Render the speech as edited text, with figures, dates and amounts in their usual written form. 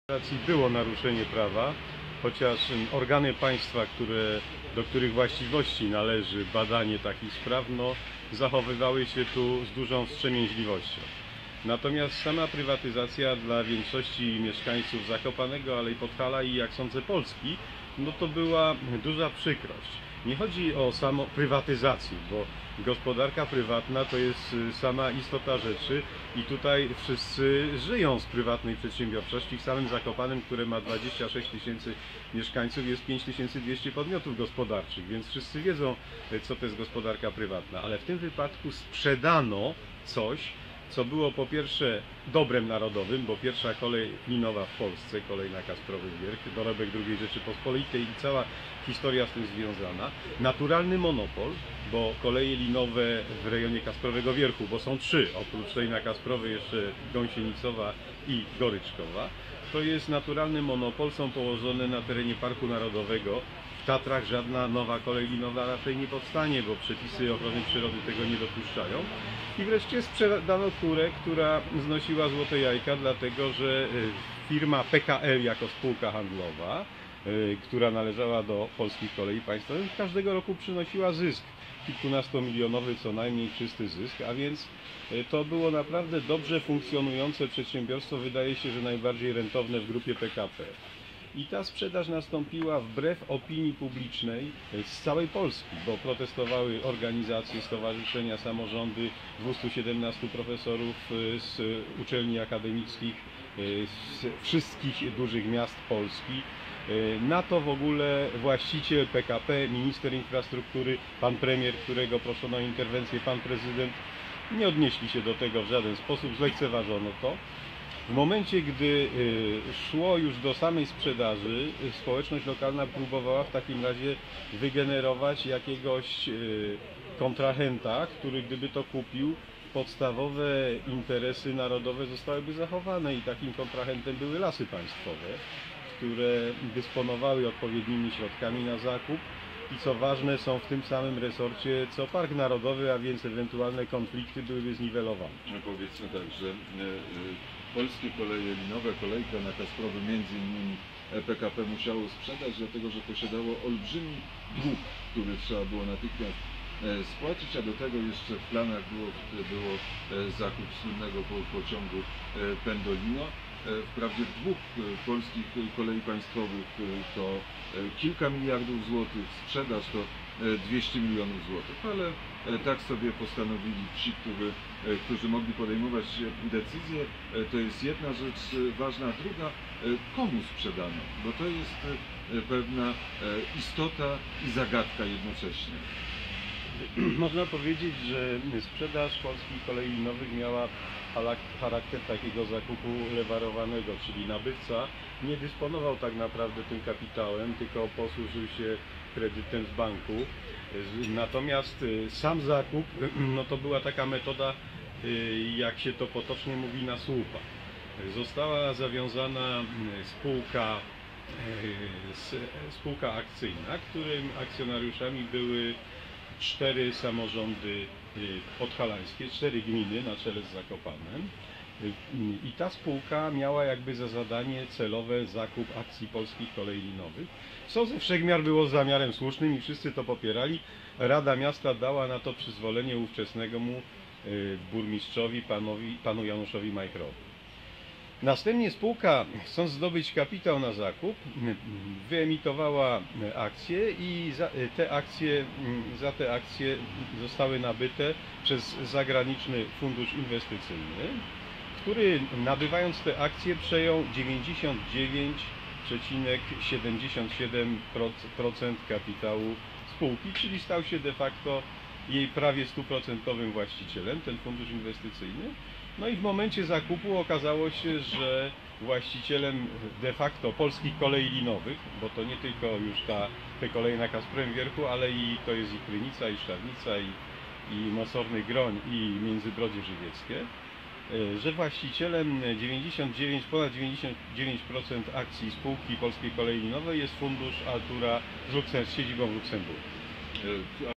Było naruszenie prawa, chociaż organy państwa, do których właściwości należy badanie takich spraw, zachowywały się tu z dużą wstrzemięźliwością. Natomiast sama prywatyzacja dla większości mieszkańców Zakopanego, ale i Podhala i, jak sądzę, Polski, to była duża przykrość. Nie chodzi o samą prywatyzację, bo gospodarka prywatna to jest sama istota rzeczy i tutaj wszyscy żyją z prywatnej przedsiębiorczości. W samym Zakopanem, które ma 26 tysięcy mieszkańców, jest 5200 podmiotów gospodarczych, więc wszyscy wiedzą, co to jest gospodarka prywatna. Ale w tym wypadku sprzedano coś, co było po pierwsze dobrem narodowym, bo pierwsza kolej linowa w Polsce, kolej na Kasprowy Wierch, dorobek II Rzeczypospolitej i cała historia z tym związana. Naturalny monopol, bo koleje linowe w rejonie Kasprowego Wierchu, bo są trzy, oprócz tej na Kasprowy jeszcze Gąsienicowa i Goryczkowa. To jest naturalny monopol, są położone na terenie Parku Narodowego. W Tatrach żadna nowa kolej linowa raczej nie powstanie, bo przepisy ochrony przyrody tego nie dopuszczają. I wreszcie sprzedano kurę, która znosiła złote jajka, dlatego że firma PKL jako spółka handlowa, która należała do Polskich Kolei Państwowych, każdego roku przynosiła zysk. Kilkunastomilionowy co najmniej czysty zysk, a więc to było naprawdę dobrze funkcjonujące przedsiębiorstwo, wydaje się, że najbardziej rentowne w grupie PKP. I ta sprzedaż nastąpiła wbrew opinii publicznej z całej Polski, bo protestowały organizacje, stowarzyszenia, samorządy, 217 profesorów z uczelni akademickich, z wszystkich dużych miast Polski. Na to w ogóle właściciel PKP, minister infrastruktury, pan premier, którego proszono o interwencję, pan prezydent, nie odnieśli się do tego w żaden sposób, zlekceważono to. W momencie, gdy szło już do samej sprzedaży, społeczność lokalna próbowała w takim razie wygenerować jakiegoś kontrahenta, który gdyby to kupił, podstawowe interesy narodowe zostałyby zachowane i takim kontrahentem były Lasy Państwowe, które dysponowały odpowiednimi środkami na zakup i co ważne są w tym samym resorcie co Park Narodowy, a więc ewentualne konflikty byłyby zniwelowane. No powiedzmy tak, że polskie koleje linowe, kolejka na Kasprowy między innymi PKP musiało sprzedać, dlatego że posiadało olbrzymi dług, który trzeba było natychmiast spłacić, a do tego jeszcze w planach było zakup słynnego pociągu Pendolino. Wprawdzie w dwóch polskich kolei państwowych to kilka miliardów złotych, sprzedaż to 200 milionów złotych, ale tak sobie postanowili ci, którzy mogli podejmować decyzje. To jest jedna rzecz ważna, a druga, komu sprzedano, bo to jest pewna istota i zagadka jednocześnie. Można powiedzieć, że sprzedaż polskich kolei linowych miała charakter takiego zakupu lewarowanego, czyli nabywca nie dysponował tak naprawdę tym kapitałem, tylko posłużył się kredytem z banku. Natomiast sam zakup, to była taka metoda, jak się to potocznie mówi, na słupa. Została zawiązana spółka akcyjna, którym akcjonariuszami były 4 samorządy podhalańskie, 4 gminy na czele z Zakopanem. I ta spółka miała jakby za zadanie celowe zakup akcji Polskich Kolei Linowych, co ze wszechmiar było zamiarem słusznym i wszyscy to popierali. Rada Miasta dała na to przyzwolenie ówczesnemu burmistrzowi, panu Januszowi Majchrowi. Następnie spółka, chcąc zdobyć kapitał na zakup, wyemitowała akcje i za te akcje zostały nabyte przez zagraniczny fundusz inwestycyjny, który nabywając te akcje przejął 99,77% kapitału spółki, czyli stał się de facto jej prawie 100% właścicielem, ten fundusz inwestycyjny. No i w momencie zakupu okazało się, że właścicielem de facto Polskich Kolei Linowych, bo to nie tylko już te koleje na Kasprowym Wierchu, ale i to jest i Krynica, i Szczawnica, i Mosorny Groń, i Międzybrodzie Żywieckie, że właścicielem ponad 99% akcji spółki Polskiej Kolei Linowej jest fundusz Altura z siedzibą w Luksemburgu.